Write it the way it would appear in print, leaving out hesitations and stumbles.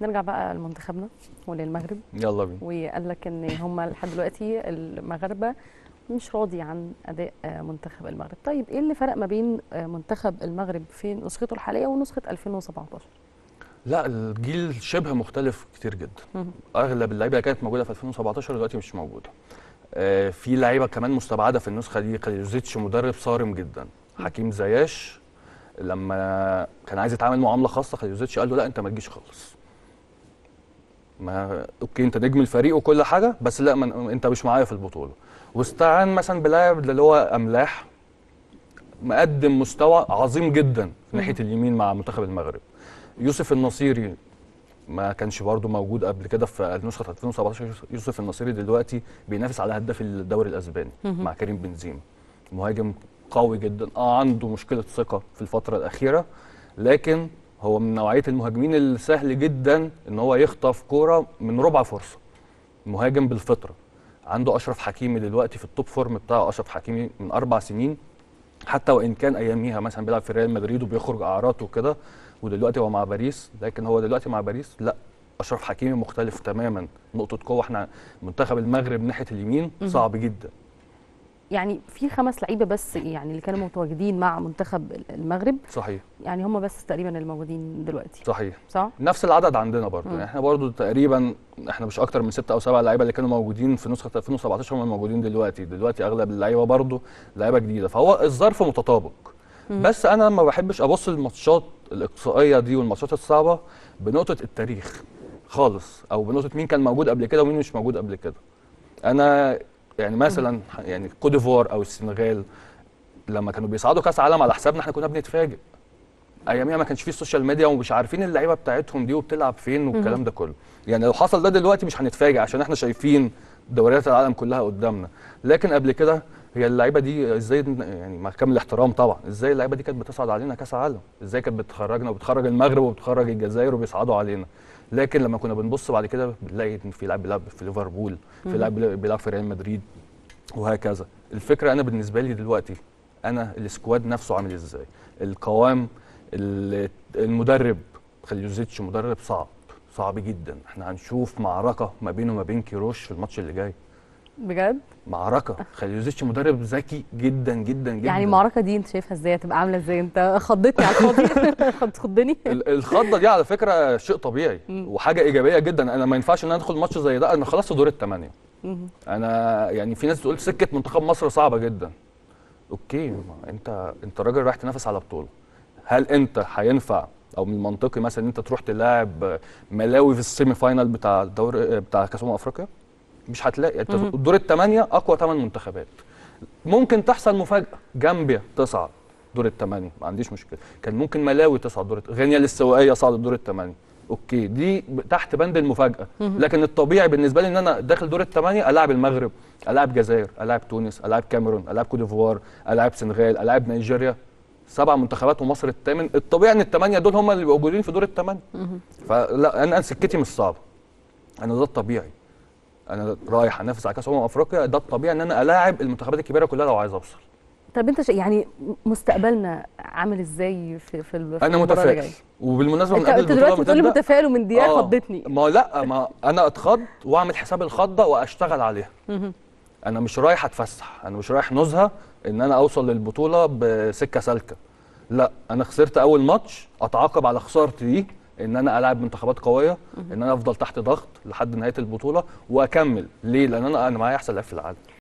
نرجع بقى لمنتخبنا وللمغرب. يلا بينا. وقال لك ان هم لحد دلوقتي المغاربه مش راضي عن اداء منتخب المغرب. طيب ايه اللي فرق ما بين منتخب المغرب في نسخته الحاليه ونسخه 2017؟ لا، الجيل شبه مختلف كتير جدا. اغلب اللعيبه اللي كانت موجوده في 2017 دلوقتي مش موجوده. في لعيبه كمان مستبعده في النسخه دي. كاليوزيتش مدرب صارم جدا. حكيم زياش لما كان عايز يتعامل معامله خاصه، كاليوزيتش قال له لا انت ما تجيش خالص. ما اوكي انت نجم الفريق وكل حاجه، بس لا انت مش معايا في البطوله. واستعان مثلا بلاعب اللي هو املاح مقدم مستوى عظيم جدا في ناحيه اليمين مع منتخب المغرب. يوسف النصيري ما كانش برضه موجود قبل كده في نسخه 2017. يوسف النصيري دلوقتي بينافس على هداف الدوري الاسباني مع كريم بنزيما. مهاجم قوي جدا، عنده مشكله ثقه في الفتره الاخيره، لكن هو من نوعيه المهاجمين اللي سهل جدا ان هو يخطف كوره من ربع فرصه. مهاجم بالفطره. عنده اشرف حكيمي دلوقتي في التوب فورم بتاعه. اشرف حكيمي من 4 سنين، حتى وان كان اياميها مثلا بيلعب في ريال مدريد وبيخرج اعارات وكده، ودلوقتي هو مع باريس. لكن هو دلوقتي مع باريس لا، اشرف حكيمي مختلف تماما، نقطه قوه. احنا منتخب المغرب ناحيه اليمين صعب جدا. يعني في 5 لعيبه بس يعني اللي كانوا متواجدين مع منتخب المغرب. صحيح. يعني هم بس تقريبا الموجودين دلوقتي. صحيح. صح؟ نفس العدد عندنا برضه. يعني احنا برضه تقريبا احنا مش اكتر من 6 أو 7 لعيبه اللي كانوا موجودين في نسخه 2017 هم موجودين دلوقتي اغلب اللعيبه برضه لعيبه جديده، فهو الظرف متطابق. بس انا ما بحبش ابص للماتشات الاقصائيه دي والماتشات الصعبه بنقطه التاريخ خالص، او بنقطه مين كان موجود قبل كده ومين مش موجود قبل كده. انا يعني مثلا يعني كوت ديفوار او السنغال لما كانوا بيصعدوا كاس عالم على حسابنا احنا كنا بنتفاجئ. اياميها ما كانش فيه السوشيال ميديا ومش عارفين اللعيبه بتاعتهم دي وبتلعب فين والكلام ده كله. يعني لو حصل ده دلوقتي مش هنتفاجئ عشان احنا شايفين دوريات العالم كلها قدامنا. لكن قبل كده هي اللعيبه دي ازاي، يعني مع كامل الاحترام طبعا، ازاي اللعيبه دي كانت بتصعد علينا كاس عالم؟ ازاي كانت بتخرجنا وبتخرج المغرب وبتخرج الجزائر وبيصعدوا علينا؟ لكن لما كنا بنبص بعد كده بنلاقي ان في لاعب بيلعب في ليفربول، في لاعب بيلعب في ريال مدريد، وهكذا. الفكره انا بالنسبه لي دلوقتي انا السكواد نفسه عامل ازاي؟ القوام، المدرب خليلوزيتش مدرب صعب جدا. احنا هنشوف معركه ما بينه وما بين كيروش في الماتش اللي جاي. بجد؟ معركه. خليلوزيتش مدرب ذكي جدا جدا جدا. يعني المعركه دي انت شايفها ازاي؟ هتبقى عامله ازاي؟ انت خضتني على الفاضي. تخضني. الخضه دي على فكره شيء طبيعي وحاجه ايجابيه جدا. انا ما ينفعش ان انا ادخل ماتش زي ده. انا خلصت دور الثمانيه. انا يعني في ناس تقول سكه منتخب مصر صعبه جدا. اوكي، انت راجل رايح تنافس على بطوله. هل انت هينفع او من المنطقي مثلا ان انت تروح تلاعب ملاوي في السيمي فاينال بتاع الدوري بتاع كاس افريقيا؟ مش هتلاقي. انت دور الثمانيه اقوى 8 منتخبات. ممكن تحصل مفاجاه، جامبيا تصعد دور الثمانيه، ما عنديش مشكله. كان ممكن ملاوي تصعد غينيا الاستوائيه صعدت دور الثمانيه. اوكي، دي تحت بند المفاجاه. لكن الطبيعي بالنسبه لي ان انا داخل دور الثمانيه العب المغرب، العب الجزائر، العب تونس، العب كاميرون، العب كوت ديفوار، العب سنغال، العب نيجيريا. 7 منتخبات ومصر الثامن. الطبيعي ان ال8 دول هم اللي موجودين في دور الثمانيه. فلا، انا سكتي مش صعبه. انا ده الطبيعي. انا رايح انافس على كاس افريقيا، ده الطبيعي ان انا الاعب المنتخبات الكبيره كلها لو عايز اوصل. طب انت يعني مستقبلنا عامل ازاي في انا متفائل. وبالمناسبه من قبل انت دلوقتي بتقولي متفائل ومن دقيقه خضتني. ما انا اتخض واعمل حساب الخضه واشتغل عليها. انا مش رايح اتفسح، انا مش رايح نزهه ان انا اوصل للبطوله بسكه سالكه. لا، انا خسرت اول ماتش، اتعاقب على خسارتي دي ان انا العب منتخبات قويه، ان انا افضل تحت ضغط لحد نهايه البطوله واكمل. ليه؟ لان انا معايا احسن لاعب في العالم.